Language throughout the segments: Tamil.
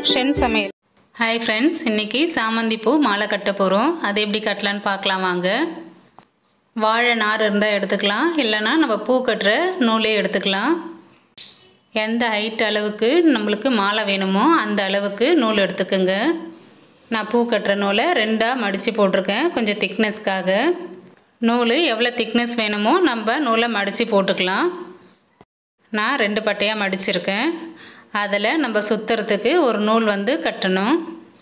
ஷென் சமையல். ஹாய் ஃப்ரெண்ட்ஸ், இன்றைக்கி சாமந்தி பூ மாலை கட்ட போகிறோம். அது எப்படி கட்டலான்னு பார்க்கலாம் வாங்க. வாழை நார் இருந்தால் எடுத்துக்கலாம், இல்லைனா நம்ம பூ கட்டுற நூலே எடுத்துக்கலாம். எந்த ஹைட் அளவுக்கு நம்மளுக்கு மாலை வேணுமோ அந்த அளவுக்கு நூல் எடுத்துக்கோங்க. நான் பூ கட்டுற நூலை ரெண்டாக மடித்து போட்டிருக்கேன் கொஞ்சம் திக்னஸ்க்காக. நூல் எவ்வளோ திக்னஸ் வேணுமோ நம்ம நூலை மடித்து போட்டுக்கலாம். நான் 2 பட்டையாக மடிச்சிருக்கேன். அதில் நம்ம சுற்றுறதுக்கு ஒரு நூல் கட்டணும்.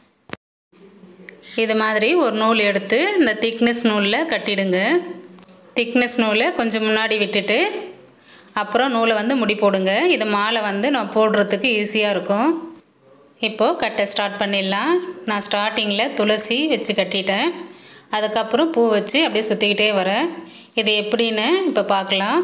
இது மாதிரி ஒரு நூல் எடுத்து இந்த திக்னஸ் நூலில் கட்டிடுங்க. திக்னஸ் நூலை கொஞ்சம் முன்னாடி விட்டுட்டு அப்புறம் நூலை முடி போடுங்க. இது மாலை நான் போடுறதுக்கு ஈஸியாக இருக்கும். இப்போது கட்ட ஸ்டார்ட் பண்ணிடலாம். நான் ஸ்டார்டிங்கில் துளசி வச்சு கட்டிட்டேன். அதுக்கப்புறம் பூ வச்சு அப்படியே சுற்றிக்கிட்டே வரேன். இது எப்படின்னு இப்போ பார்க்கலாம்.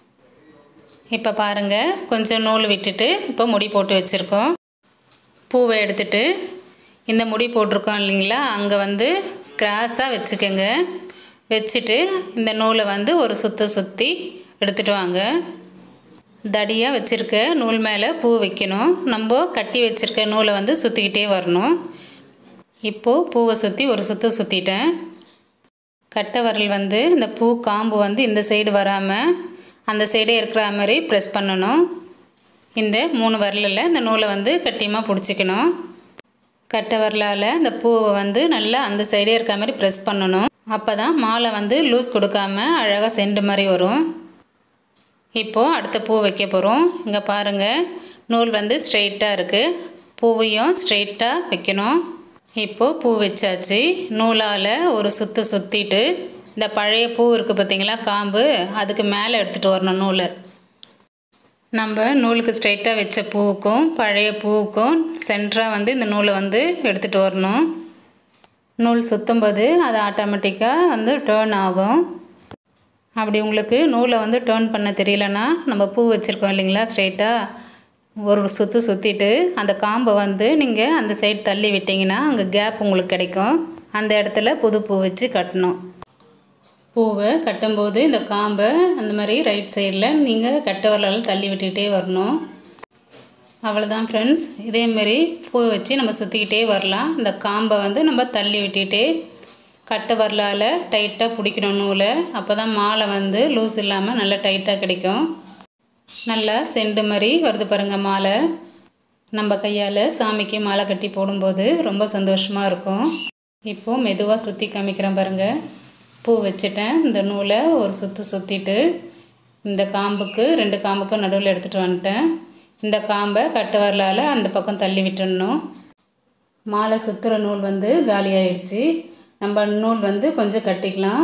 இப்போ பாருங்கள், கொஞ்சம் நூல் விட்டுட்டு இப்போ முடி போட்டு வச்சுருக்கோம். பூவை எடுத்துட்டு இந்த முடி போட்டிருக்கோம் இல்லைங்களா, அங்கே கிராஸாக வச்சுக்கோங்க. வச்சுட்டு இந்த நூலை ஒரு சுற்றி எடுத்துகிட்டு வாங்க. தடியாக வச்சுருக்க நூல் மேலே பூ வைக்கணும். நம்ம கட்டி வச்சுருக்க நூலை சுற்றிக்கிட்டே வரணும். இப்போது பூவை சுற்றி ஒரு சுற்றிட்டேன். கட்டை வரல் இந்த பூ காம்பு இந்த சைடு வராமல் அந்த சைடே இருக்கிற மாதிரி ப்ரெஸ் பண்ணணும். இந்த 3 வரலில் இந்த நூலை கட்டியமாக பிடிச்சிக்கணும். கட்டை வரலால் இந்த பூவை நல்லா அந்த சைடே இருக்கிற மாதிரி ப்ரெஸ் பண்ணணும். அப்போ தான் மாலை லூஸ் கொடுக்காம அழகாக செண்டு மாதிரி வரும். இப்போது அடுத்த பூ வைக்க போகிறோம். இங்கே பாருங்கள், நூல் ஸ்ட்ரெயிட்டாக இருக்குது. பூவையும் ஸ்ட்ரெயிட்டாக வைக்கணும். இப்போது பூ வச்சாச்சு. நூலால் ஒரு சுற்றிட்டு இந்த பழைய பூ இருக்குது பார்த்திங்களா, காம்பு, அதுக்கு மேலே எடுத்துகிட்டு வரணும் நூலை. நம்ம நூலுக்கு ஸ்ட்ரைட்டாக வச்ச பூவுக்கும் பழைய பூவுக்கும் சென்டராக இந்த நூலை எடுத்துகிட்டு வரணும். நூல் சுற்றும்போது அது ஆட்டோமேட்டிக்காக டேர்ன் ஆகும். அப்படி உங்களுக்கு நூலை டேர்ன் பண்ண தெரியலனா நம்ம பூ வச்சுருக்கோம் இல்லைங்களா, ஸ்ட்ரைட்டாக ஒரு சுற்றிட்டு அந்த காம்பை நீங்கள் அந்த சைடு தள்ளி விட்டிங்கன்னா அங்கே கேப் உங்களுக்கு கிடைக்கும். அந்த இடத்துல புது பூ வச்சு கட்டணும். பூவை கட்டும்போது இந்த காம்பை அந்த மாதிரி ரைட் சைடில் நீங்கள் கட்டை வரலால் தள்ளி விட்டுக்கிட்டே வரணும். அவ்வளோதான் ஃப்ரெண்ட்ஸ். இதேமாரி பூ வச்சு நம்ம சுற்றிக்கிட்டே வரலாம். இந்த காம்பை நம்ம தள்ளி விட்டுக்கிட்டே கட்டை வரலால் டைட்டாக பிடிக்கணும் நூலை. அப்போ தான் மாலை லூஸ் இல்லாமல் நல்லா டைட்டாக கிடைக்கும். நல்லா செண்டு மாதிரி வருது பாருங்கள் மாலை. நம்ம கையால் சாமிக்கு மாலை கட்டி போடும்போது ரொம்ப சந்தோஷமாக இருக்கும். இப்போது மெதுவாக சுற்றி காமிக்கிறேன் பாருங்கள். பூ வச்சுட்டேன். இந்த நூலை ஒரு சுற்றிட்டு இந்த காம்புக்கு 2 காம்புக்கும் நடுவில் எடுத்துகிட்டு வந்துட்டேன். இந்த காம்பை கட்டை வரலால் அந்த பக்கம் தள்ளி விட்டுடணும். மாலை சுற்றுற நூல் காலியாகிடுச்சு. நம்ம நூல் கொஞ்சம் கட்டிக்கலாம்.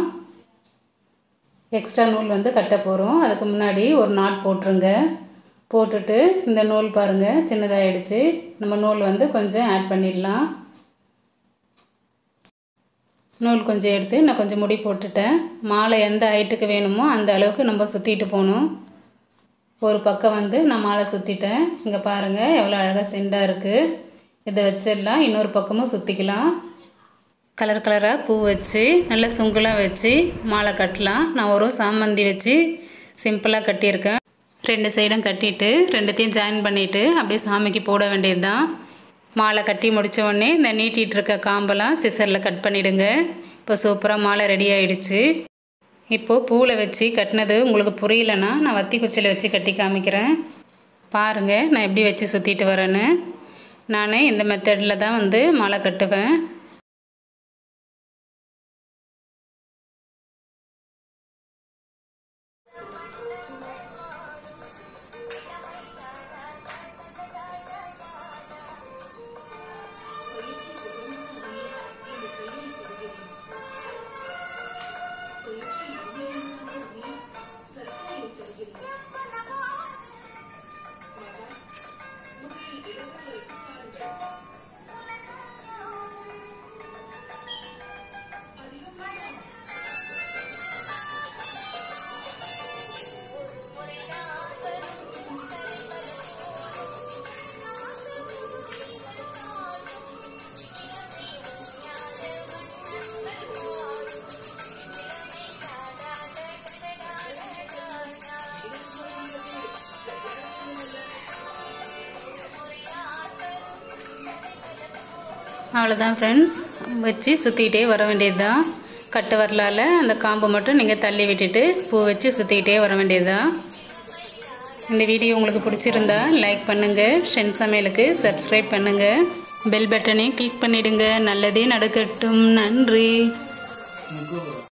எக்ஸ்ட்ரா நூல் கட்ட போகிறோம். அதுக்கு முன்னாடி ஒரு நாட் போட்டுருங்க. போட்டுட்டு இந்த நூல் பாருங்கள் சின்னதாகிடுச்சு. நம்ம நூல் கொஞ்சம் ஆட் பண்ணிடலாம். நூல் கொஞ்சம் எடுத்து நான் கொஞ்சம் முடி போட்டுட்டேன். மாலை எந்த ஹைட்டுக்கு வேணுமோ அந்த அளவுக்கு நம்ம சுற்றிட்டு போகணும். ஒரு பக்கம் நான் மாலை சுற்றிட்டேன். இங்கே பாருங்கள் எவ்வளோ அழகாக செண்டாக இருக்குது. இதை வச்சிடலாம். இன்னொரு பக்கமும் சுற்றிக்கலாம். கலர் கலராக பூ வச்சு நல்லா சுங்குலாம் வச்சு மாலை கட்டலாம். நான் ஒரு சாமந்தி வச்சு சிம்பிளாக கட்டியிருக்கேன். 2 சைடும் கட்டிட்டு 2த்தையும் ஜாயின் பண்ணிவிட்டு அப்படியே சாமிக்கு போட வேண்டியது தான். மாலை கட்டி முடித்த உடனே இந்த நீட்டிகிட்டு இருக்க காம்பெல்லாம் சிசரில் கட் பண்ணிவிடுங்க. இப்போ சூப்பராக மாலை ரெடி ஆகிடுச்சு. இப்போது பூவில் வச்சு கட்டினது உங்களுக்கு புரியலன்னா நான் வத்தி குச்சியில் வச்சு கட்டி காமிக்கிறேன். பாருங்கள் நான் எப்படி வச்சு சுற்றிட்டு வரேன்னு. நான் இந்த மெத்தடில் தான் மாலை கட்டுவேன். அவ்வளோதான் ஃப்ரெண்ட்ஸ், வச்சு சுற்றிக்கிட்டே வர வேண்டியது தான். கட்டு வரலால் அந்த காம்பை மட்டும் நீங்கள் தள்ளி விட்டுட்டு பூ வச்சு சுற்றிக்கிட்டே வர வேண்டியது தான். இந்த வீடியோ உங்களுக்கு பிடிச்சிருந்தா லைக் பண்ணுங்கள், ஷென் சமையலுக்கு சப்ஸ்கிரைப் பண்ணுங்கள், பெல் பட்டனை கிளிக் பண்ணிவிடுங்க. நல்லதே நடக்கட்டும். நன்றி.